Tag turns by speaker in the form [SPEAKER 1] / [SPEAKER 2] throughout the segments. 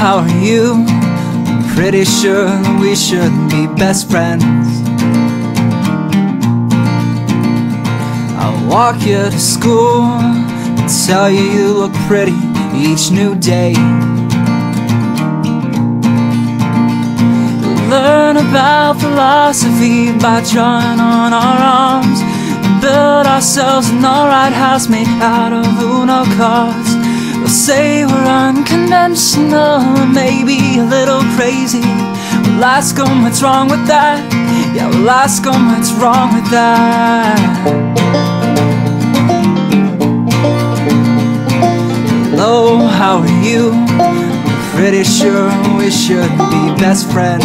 [SPEAKER 1] how are you? I'm pretty sure we should be best friends. I'll walk you to school and tell you you look pretty each new day. Learn about philosophy by drawing on our arms, and build ourselves an alright house made out of Uno cards. They'll say we're unconventional, maybe a little crazy. We'll ask them what's wrong with that. Yeah, we'll ask them what's wrong with that. Hello, how are you? I'm pretty sure we should be best friends.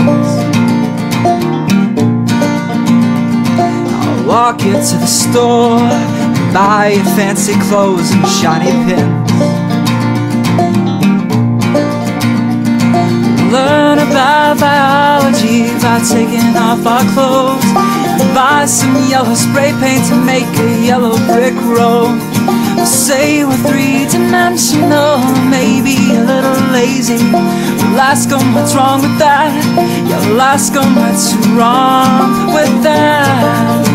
[SPEAKER 1] I'll walk you to the store and buy you fancy clothes and shiny pins. Learn about biology by taking off our clothes, and buy some yellow spray paint to make a yellow brick road. We'll say we're three-dimensional, maybe a little lazy. We'll ask them what's wrong with that. Yeah, we'll ask them what's wrong with that.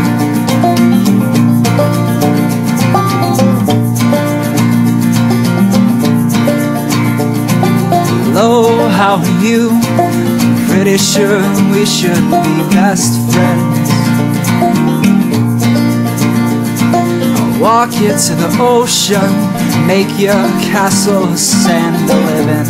[SPEAKER 1] Hello, how are you? I'm pretty sure we should be best friends. I'll walk you to the ocean, make your castle of sand to live in.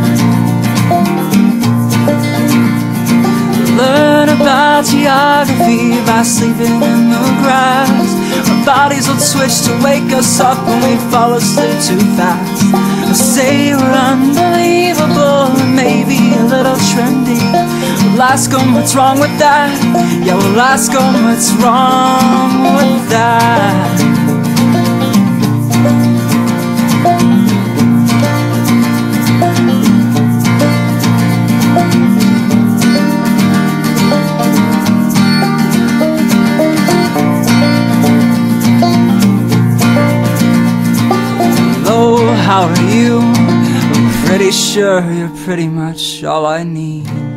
[SPEAKER 1] Learn about geography by sleeping in the grass. Our bodies will switch to wake us up when we fall asleep too fast. We'll say we're unbelievable, maybe a little trendy. We'll ask them what's wrong with that. Yeah, we'll ask them what's wrong with that. How are you? I'm pretty sure you're pretty much all I need.